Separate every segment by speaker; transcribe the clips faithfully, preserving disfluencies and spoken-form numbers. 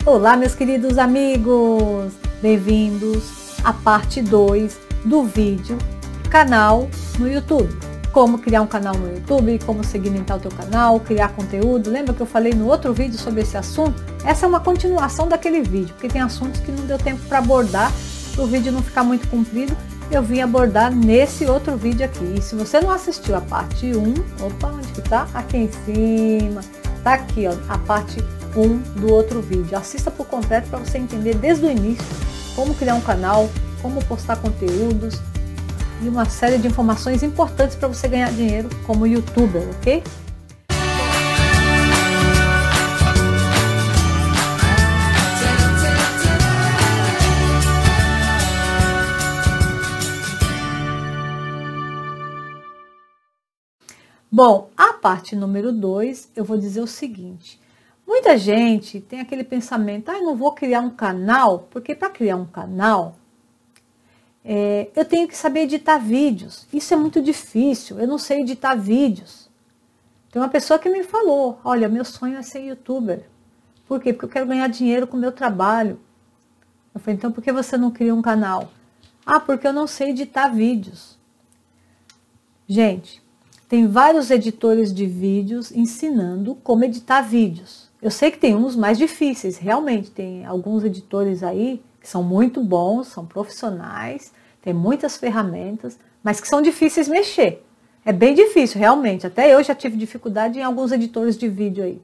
Speaker 1: Olá, meus queridos amigos! Bem-vindos à parte dois do vídeo canal no YouTube. Como criar um canal no YouTube, como segmentar o teu canal, criar conteúdo. Lembra que eu falei no outro vídeo sobre esse assunto? Essa é uma continuação daquele vídeo, porque tem assuntos que não deu tempo para abordar, para o vídeo não ficar muito comprido. Eu vim abordar nesse outro vídeo aqui. E se você não assistiu a parte um, opa, onde que tá? Aqui em cima. Tá aqui, ó, a parte um do outro vídeo. Assista por completo para você entender desde o início como criar um canal, como postar conteúdos e uma série de informações importantes para você ganhar dinheiro como youtuber, ok? Bom, a parte número dois, eu vou dizer o seguinte. Muita gente tem aquele pensamento, ah, eu não vou criar um canal, porque para criar um canal, é, eu tenho que saber editar vídeos. Isso é muito difícil, eu não sei editar vídeos. Tem uma pessoa que me falou, olha, meu sonho é ser youtuber. Por quê? Porque eu quero ganhar dinheiro com o meu trabalho. Eu falei, então por que você não cria um canal? Ah, porque eu não sei editar vídeos. Gente, tem vários editores de vídeos ensinando como editar vídeos. Eu sei que tem uns mais difíceis, realmente. Tem alguns editores aí que são muito bons, são profissionais, tem muitas ferramentas, mas que são difíceis de mexer. É bem difícil, realmente. Até eu já tive dificuldade em alguns editores de vídeo aí.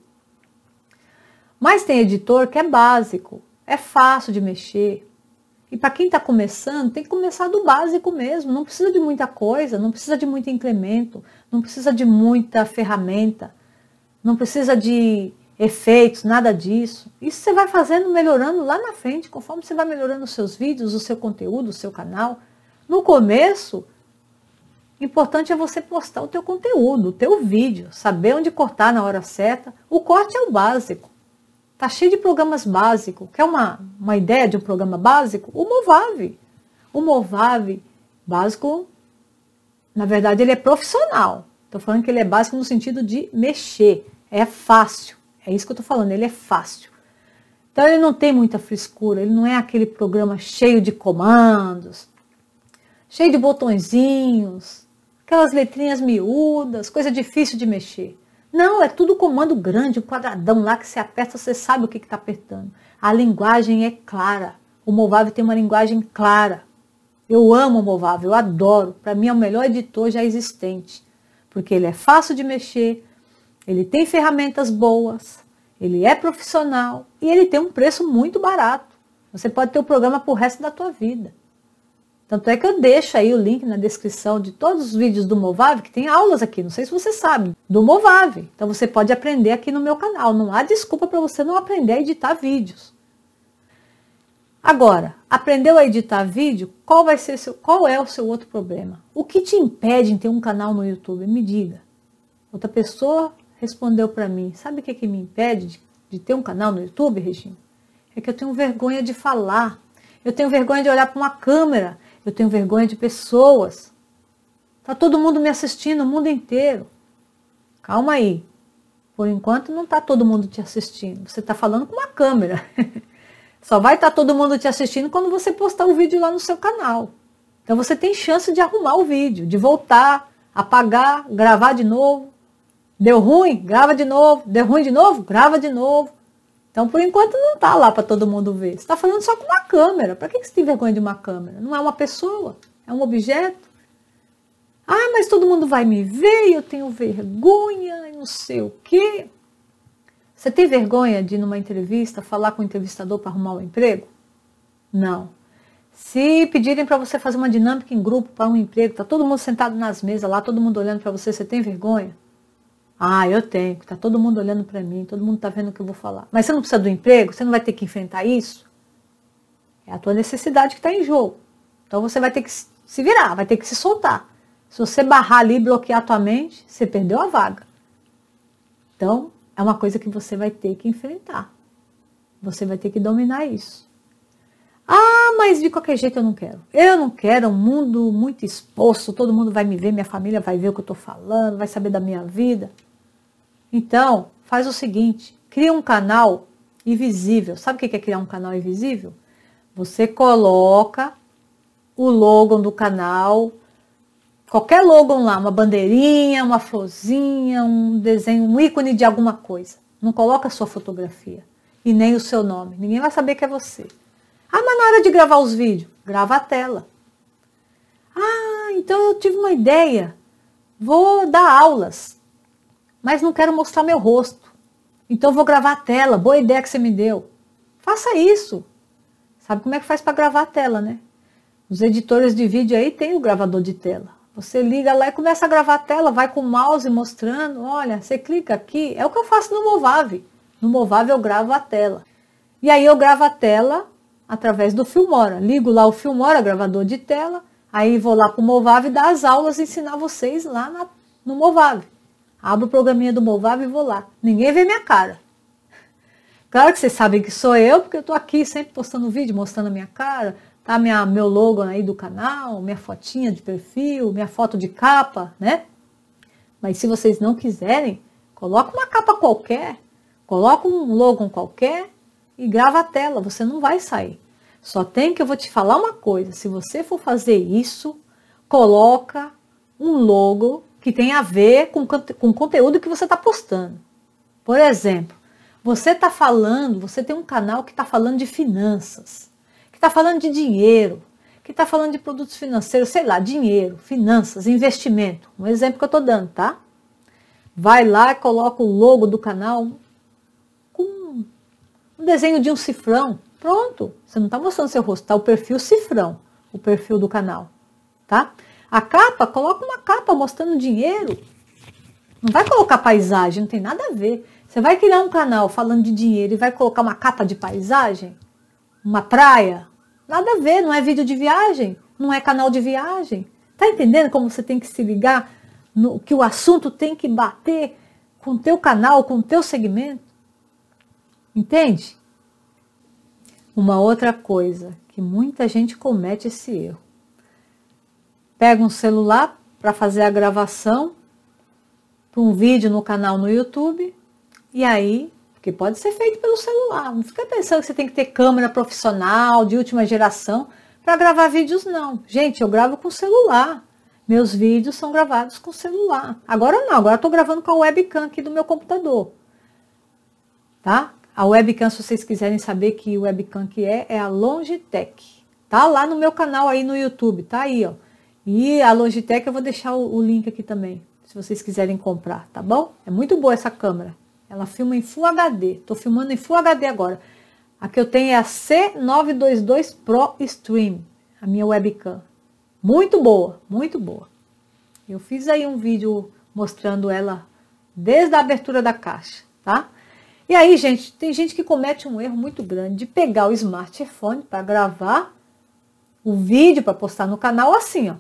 Speaker 1: Mas tem editor que é básico, é fácil de mexer. E para quem está começando, tem que começar do básico mesmo. Não precisa de muita coisa, não precisa de muito incremento, não precisa de muita ferramenta, não precisa de efeitos, nada disso. Isso você vai fazendo, melhorando lá na frente, conforme você vai melhorando os seus vídeos, o seu conteúdo, o seu canal. No começo, o importante é você postar o teu conteúdo, o teu vídeo, saber onde cortar na hora certa. O corte é o básico. Tá cheio de programas básicos. Quer uma, uma ideia de um programa básico? O Movavi. O Movavi básico, na verdade, ele é profissional. Estou falando que ele é básico no sentido de mexer. É fácil. É isso que eu estou falando, ele é fácil. Então ele não tem muita frescura, ele não é aquele programa cheio de comandos, cheio de botõezinhos, aquelas letrinhas miúdas, coisa difícil de mexer. Não, é tudo comando grande, um quadradão lá que você aperta, você sabe o que está apertando. A linguagem é clara, o Movavi tem uma linguagem clara. Eu amo o Movavi, eu adoro, para mim é o melhor editor já existente, porque ele é fácil de mexer, ele tem ferramentas boas, ele é profissional e ele tem um preço muito barato. Você pode ter o programa para o resto da tua vida. Tanto é que eu deixo aí o link na descrição de todos os vídeos do Movavi, que tem aulas aqui, não sei se você sabe, do Movavi. Então você pode aprender aqui no meu canal, não há desculpa para você não aprender a editar vídeos. Agora, aprendeu a editar vídeo, qual, vai ser seu, qual é o seu outro problema? O que te impede em ter um canal no YouTube? Me diga. Outra pessoa respondeu para mim, sabe o que, que me impede de, de ter um canal no YouTube, Regina? É que eu tenho vergonha de falar, eu tenho vergonha de olhar para uma câmera, eu tenho vergonha de pessoas. Está todo mundo me assistindo, o mundo inteiro. Calma aí, por enquanto não está todo mundo te assistindo, você está falando com uma câmera. Só vai estar todo mundo te assistindo quando você postar o vídeo lá no seu canal. Então você tem chance de arrumar o vídeo, de voltar, apagar, gravar de novo. Deu ruim? Grava de novo. Deu ruim de novo? Grava de novo. Então, por enquanto, não está lá para todo mundo ver. Você está falando só com uma câmera. Para que você tem vergonha de uma câmera? Não é uma pessoa, é um objeto. Ah, mas todo mundo vai me ver e eu tenho vergonha e não sei o quê. Você tem vergonha de, numa entrevista, falar com o entrevistador para arrumar um emprego? Não. Se pedirem para você fazer uma dinâmica em grupo para um emprego, está todo mundo sentado nas mesas lá, todo mundo olhando para você, você tem vergonha? Ah, eu tenho, está todo mundo olhando para mim, todo mundo está vendo o que eu vou falar. Mas você não precisa do emprego? Você não vai ter que enfrentar isso? É a tua necessidade que está em jogo. Então você vai ter que se virar, vai ter que se soltar. Se você barrar ali e bloquear a tua mente, você perdeu a vaga. Então, é uma coisa que você vai ter que enfrentar. Você vai ter que dominar isso. Ah, mas de qualquer jeito eu não quero. Eu não quero um mundo muito exposto, todo mundo vai me ver, minha família vai ver o que eu estou falando, vai saber da minha vida. Então, faz o seguinte, cria um canal invisível. Sabe o que é criar um canal invisível? Você coloca o logo do canal, qualquer logo lá, uma bandeirinha, uma florzinha, um desenho, um ícone de alguma coisa. Não coloca a sua fotografia e nem o seu nome. Ninguém vai saber que é você. Ah, mas na hora de gravar os vídeos, grava a tela. Ah, então eu tive uma ideia. Vou dar aulas, mas não quero mostrar meu rosto. Então vou gravar a tela. Boa ideia que você me deu. Faça isso. Sabe como é que faz para gravar a tela, né? Os editores de vídeo aí tem o gravador de tela. Você liga lá e começa a gravar a tela, vai com o mouse mostrando. Olha, você clica aqui. É o que eu faço no Movavi. No Movavi eu gravo a tela. E aí eu gravo a tela através do Filmora. Ligo lá o Filmora, gravador de tela. Aí vou lá para o Movavi dar as aulas e ensinar vocês lá na, no Movavi. Abro o programinha do Movavi e vou lá. Ninguém vê minha cara. Claro que vocês sabem que sou eu, porque eu estou aqui sempre postando vídeo, mostrando a minha cara. Tá minha, meu logo aí do canal, minha fotinha de perfil, minha foto de capa, né? Mas se vocês não quiserem, coloca uma capa qualquer, coloca um logo qualquer e grava a tela. Você não vai sair. Só tem que eu vou te falar uma coisa. Se você for fazer isso, coloca um logo que tem a ver com, com o conteúdo que você está postando. Por exemplo, você está falando, você tem um canal que está falando de finanças, que está falando de dinheiro, que está falando de produtos financeiros, sei lá, dinheiro, finanças, investimento. Um exemplo que eu estou dando, tá? Vai lá e coloca o logo do canal com um desenho de um cifrão. Pronto, você não está mostrando seu rosto, está o perfil cifrão, o perfil do canal, tá? A capa, coloca uma capa mostrando dinheiro. Não vai colocar paisagem, não tem nada a ver. Você vai criar um canal falando de dinheiro e vai colocar uma capa de paisagem? Uma praia? Nada a ver, não é vídeo de viagem, não é canal de viagem. Tá entendendo como você tem que se ligar no que o assunto tem que bater com o teu canal, com o teu segmento? Entende? Uma outra coisa que muita gente comete esse erro. Pega um celular para fazer a gravação para um vídeo no canal no YouTube e aí, porque pode ser feito pelo celular, não fica pensando que você tem que ter câmera profissional de última geração para gravar vídeos, não. Gente, eu gravo com celular, meus vídeos são gravados com celular. Agora não, agora eu estou gravando com a webcam aqui do meu computador, tá? A webcam, se vocês quiserem saber que webcam que é, é a Logitech. Tá lá no meu canal aí no YouTube, tá aí, ó. E a Logitech eu vou deixar o, o link aqui também, se vocês quiserem comprar, tá bom? É muito boa essa câmera. Ela filma em Full H D. Tô filmando em Full H D agora. A que eu tenho é a C novecentos e vinte e dois Pro Stream, a minha webcam. Muito boa, muito boa. Eu fiz aí um vídeo mostrando ela desde a abertura da caixa, tá? E aí, gente, tem gente que comete um erro muito grande de pegar o smartphone para gravar o vídeo para postar no canal assim, ó.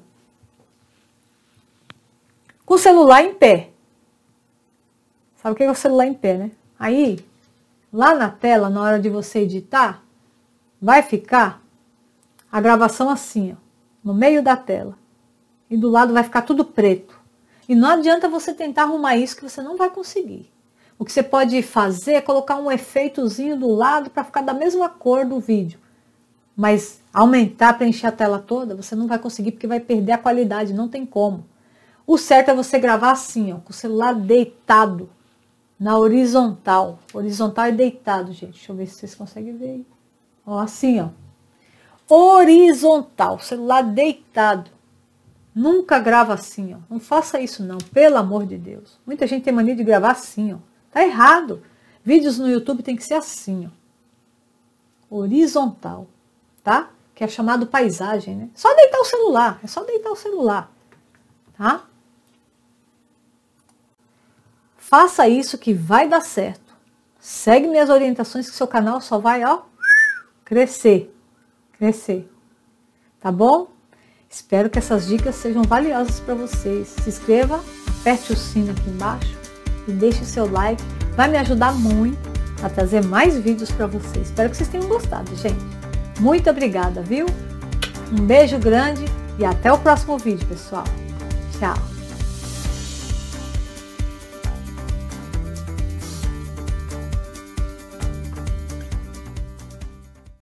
Speaker 1: Com o celular em pé. Sabe o que é o celular em pé, né? Aí, lá na tela, na hora de você editar, vai ficar a gravação assim, ó, no meio da tela. E do lado vai ficar tudo preto. E não adianta você tentar arrumar isso que você não vai conseguir. O que você pode fazer é colocar um efeitozinho do lado para ficar da mesma cor do vídeo. Mas aumentar, preencher a tela toda, você não vai conseguir porque vai perder a qualidade, não tem como. O certo é você gravar assim, ó, com o celular deitado, na horizontal. Horizontal e deitado, gente. Deixa eu ver se vocês conseguem ver aí. Ó, assim, ó. Horizontal, celular deitado. Nunca grava assim, ó. Não faça isso não, pelo amor de Deus. Muita gente tem mania de gravar assim, ó. Tá errado. Vídeos no YouTube tem que ser assim, ó. Horizontal, tá? Que é chamado paisagem, né? Só deitar o celular, é só deitar o celular, tá? Faça isso que vai dar certo. Segue minhas orientações que seu canal só vai, ó, crescer, crescer, tá bom? Espero que essas dicas sejam valiosas para vocês. Se inscreva, aperte o sino aqui embaixo e deixe o seu like. Vai me ajudar muito a trazer mais vídeos para vocês. Espero que vocês tenham gostado, gente. Muito obrigada, viu? Um beijo grande e até o próximo vídeo, pessoal. Tchau!